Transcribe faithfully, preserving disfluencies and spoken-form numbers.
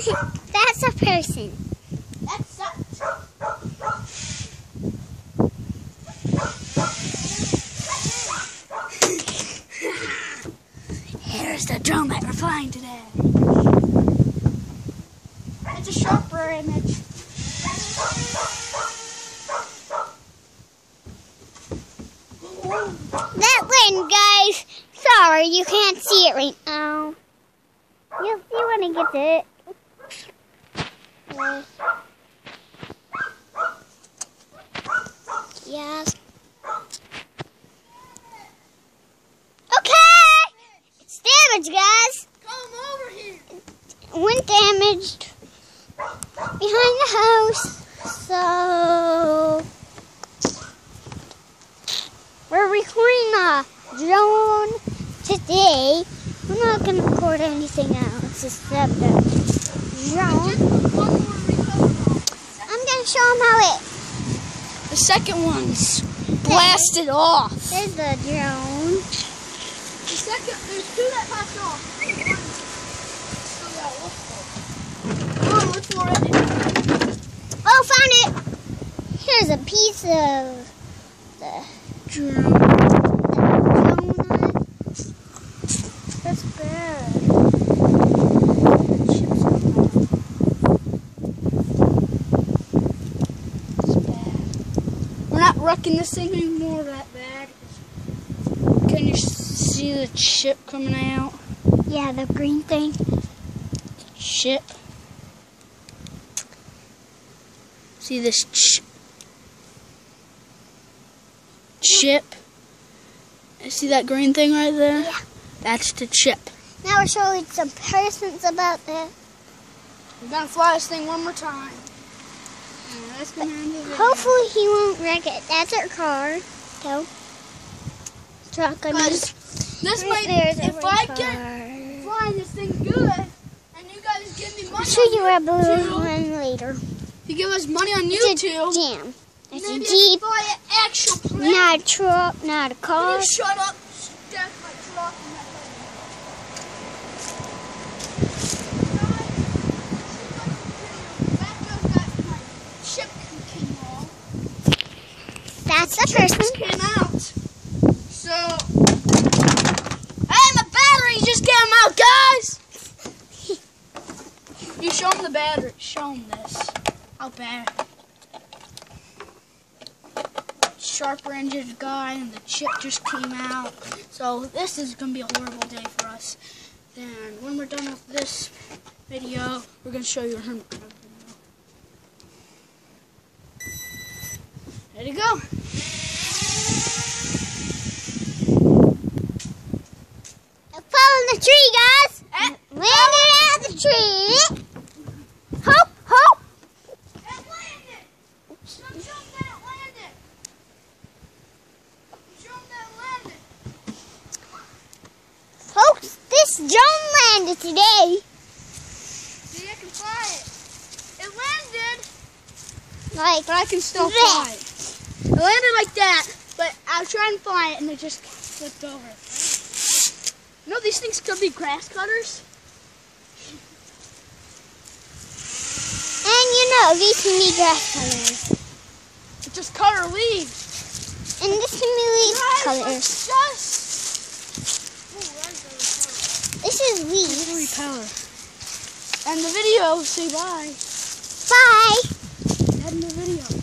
That's a person. That sucks. Here's the drone that we're flying today. It's a sharper image. That wind, guys. Sorry, you can't see it right now. You'll see when I get to it. Uh, yeah. Okay! It's damaged, guys. Come over here. Wind damaged behind the house. So we're recording a drone today. We're not going to record anything else except the drone. I'm going to show them how it... The second one's blasted off. There's the drone. The second, there's two that popped off. Oh, look for it. Oh, found it. Here's a piece of the Drone. drone. That's bad. We're not wrecking this thing anymore that bad. Can you see the chip coming out? Yeah, the green thing. Chip. See this ch chip? See that green thing right there? Yeah. That's the chip. Now we're showing some persons about that. We're gonna fly this thing one more time. And that's gonna end the video. Hopefully he won't wreck it. That's our car. So, truck, I mean. Guys, this Right might, there's if our I car. get flying this thing good, and you guys give me money I'll show you a on blue YouTube, one later. if you give us money on It's a YouTube, jam. It's a maybe Jeep, fly an actual plane. not a truck, not a Can car. you shut up? That's my truck and that That's the person. came out. So, hey, my battery just came out, guys. You show them the battery. Show them this. How bad. Sharper engine guy and the chip just came out. So this is gonna be a horrible day for us. Then when we're done with this video, we're gonna show you a hermit crab video. Ready to go. Fall in the tree, guys. Eh. Landed at the tree. Hope, hope. It landed. Show them that it landed. Show them that it landed. Folks, this drone landed today. See, I can fly it. It landed, Like, but I can still that. fly it. It landed like that, but I was trying to fly it and it just flipped over. You know these things could be grass cutters? And you know, these can be grass colors. It just cut our leaves. And this can be leaf Guys, colors. it's just... Ooh, that's a This is leaves. repeller. And the video, say bye. Bye. End the video.